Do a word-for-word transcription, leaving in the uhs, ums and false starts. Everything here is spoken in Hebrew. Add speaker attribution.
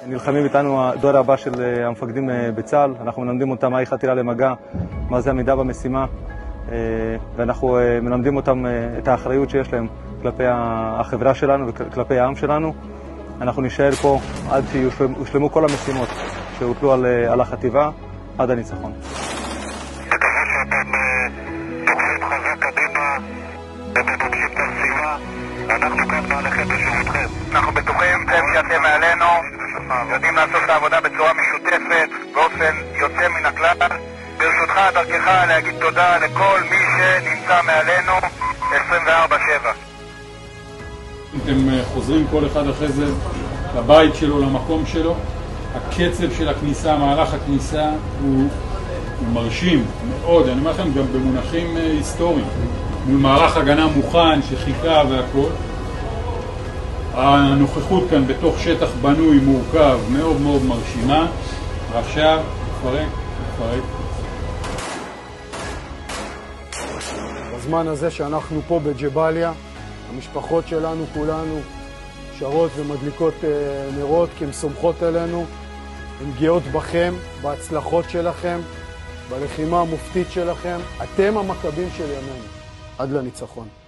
Speaker 1: נלחמים איתנו הדור הבא של המפקדים בצה"ל. אנחנו מלמדים אותם מהי חתירה למגע, מה זה עמידה במשימה, ואנחנו מלמדים אותם את האחריות שיש להם כלפי החברה שלנו וכלפי העם שלנו. אנחנו נשאר פה עד שיושלמו כל המשימות שהוטלו על, על החטיבה עד הניצחון.
Speaker 2: מקווה שאתם תוקפים חזק קדימה ומממשים את המשימה. אנחנו כאן מעליכם בשירותכם. אנחנו בטוחים שאתם מעלינו, יודעים לעשות את העבודה בצורה משותפת, באופן יוצא מן הכלל. ברשותך, דרכך, להגיד תודה לכל מי שנמצא מעלינו עשרים וארבע שבע.
Speaker 3: אתם חוזרים כל אחד אחרי זה לבית שלו, למקום שלו. הקצב של הכניסה, מהלך הכניסה הוא, הוא מרשים מאוד, אני אומר לכם גם במונחים היסטוריים. מול מערך הגנה מוכן שחיכה והכל. הנוכחות כאן בתוך שטח בנוי מורכב מאוד מאוד מרשימה. עכשיו נפרק, נפרק.
Speaker 4: בזמן הזה שאנחנו פה בג'באליה, המשפחות שלנו כולנו שרות ומדליקות נרות כי הן סומכות עלינו, הן גאות בכם, בהצלחות שלכם, בלחימה המופתית שלכם. אתם המכבים של ימינו, עד לניצחון.